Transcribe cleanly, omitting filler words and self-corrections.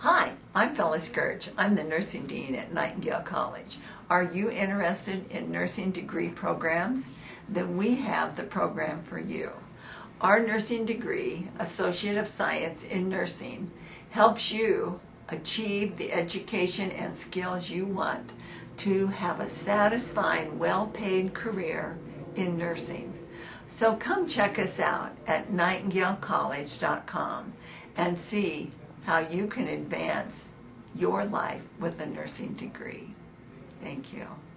Hi, I'm Phyllis Gurch. I'm the nursing dean at Nightingale College. Are you interested in nursing degree programs? Then we have the program for you. Our nursing degree, Associate of Science in Nursing, helps you achieve the education and skills you want to have a satisfying, well-paid career in nursing. So come check us out at nightingalecollege.com and see how you can advance your life with a nursing degree. Thank you.